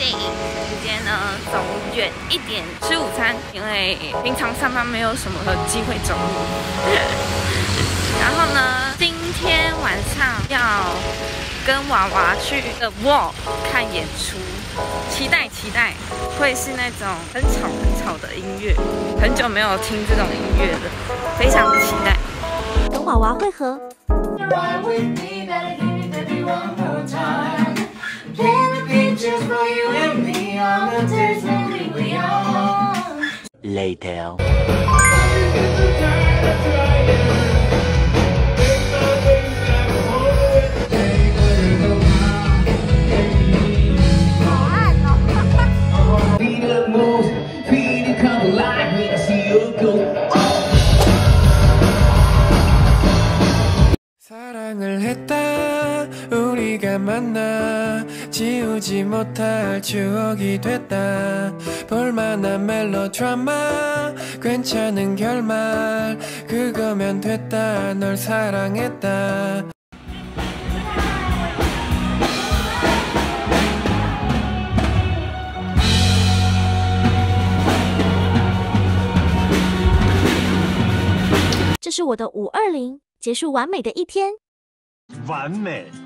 电影。今天呢，走远一点吃午餐，因为平常上班没有什么机会走路。然后呢，今天晚上要跟娃娃去The Wall 看演出，期待，会是那种很吵的音乐，很久没有听这种音乐了，非常期待。 跟娃娃会合。 Later. '결말그거면됐다널사랑했다 这是我的520，结束完美的一天。 完美。